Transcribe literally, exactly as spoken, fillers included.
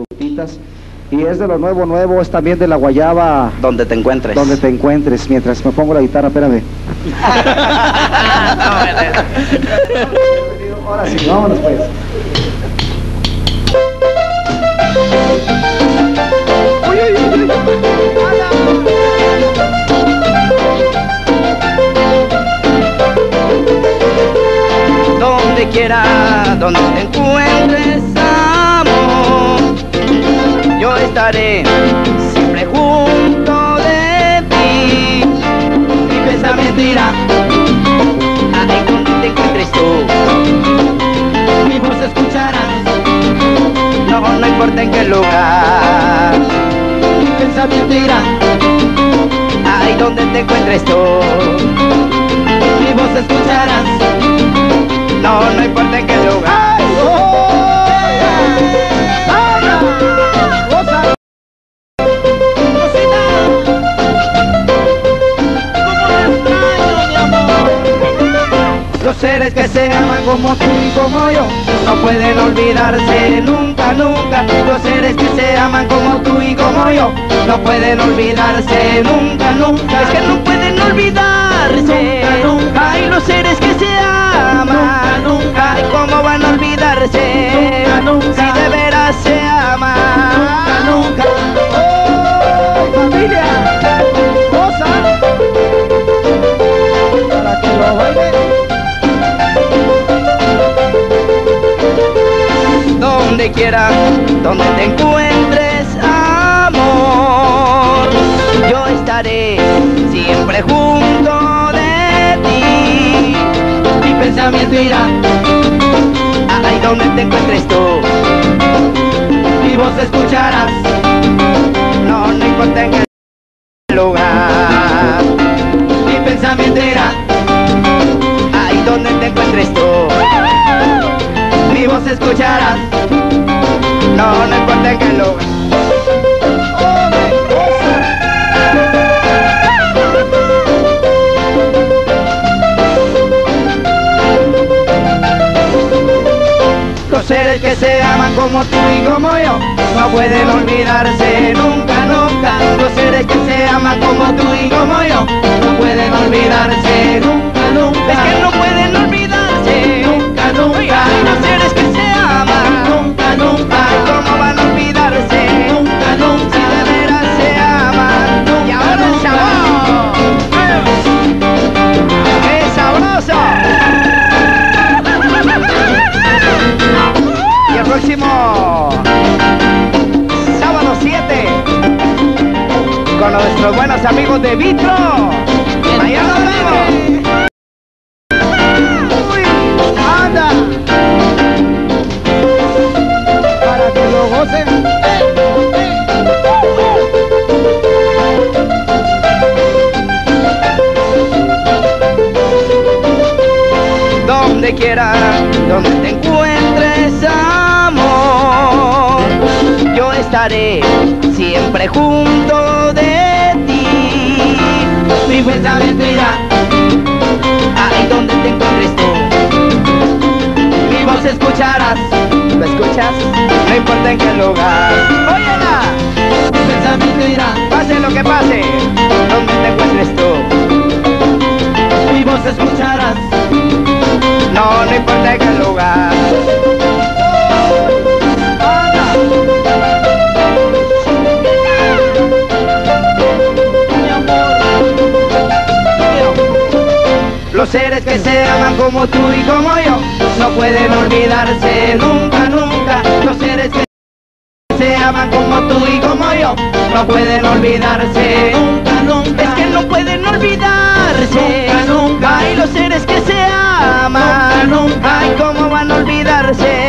frutitas. Y es de lo nuevo, nuevo, es también de la guayaba. Donde te encuentres. Donde te encuentres, mientras me pongo la guitarra, espérame. Ahora sí, vámonos pues. Uy, uy, uy, uy. Donde quiera, donde te encuentres, amor, yo estaré siempre junto de ti. Mi pensamiento irá ahí donde te encuentres tú. Mi voz escucharás, no, no importa en qué lugar. Mi pensamiento irá ahí donde te encuentres tú. Mi voz escucharás, no, no importa en qué lugar. ¡Ay, oh! Los seres que se aman como tú y como yo no pueden olvidarse nunca, nunca. Los seres que se aman como tú y como yo no pueden olvidarse nunca, nunca. Es que no pueden olvidarse nunca, nunca. Ay, los seres que se aman nunca, nunca. Ay, ¿cómo van a olvidarse? Nunca, nunca. Si de veras se aman nunca, nunca. ¡Oh, familia! ¡Cosa! Para que lo bailen. Donde quiera, donde te encuentres, amor, yo estaré siempre junto de ti. Mi pensamiento irá ahí donde te encuentres tú. Mi voz escucharás, no, no importa en qué lugar. Mi pensamiento irá ahí donde te encuentres tú. Mi voz escucharás, no, no importa en qué lugar. ¡Oh, me goza! Los seres que se aman como tú y como yo no pueden olvidarse nunca, nunca. Los seres que se aman como tú y como yo no pueden olvidarse nunca, nunca. Es que no pueden olvidarse nunca, nunca. Los seres que se aman nunca, nunca. ¿Cómo van a olvidarse nunca, nunca? Si de veras se aman nunca. Y ahora el sabor, ¡qué sabroso! Y el próximo sábado siete con nuestros buenos amigos de Vitro. Allá nos vemos. ¡Uy! ¡Anda! Para que lo gocen. Donde quiera, donde te encuentres, amor, yo estaré siempre junto de ti. Mi pensamiento irá ahí donde te encuentres tú. Mi voz escucharás, ¿lo escuchas? No importa en qué lugar. Óyela, mi pensamiento irá, pase lo que pase, donde te encuentres tú. Mi voz escucharás, no, no importa en qué lugar. Los seres que se aman como tú y como yo no pueden olvidarse nunca, nunca. Los seres que se aman como tú y como yo no pueden olvidarse nunca, nunca. Es que no pueden olvidarse nunca, nunca. Ay, los seres que se aman nunca, nunca. Ay, ¿cómo van a olvidarse?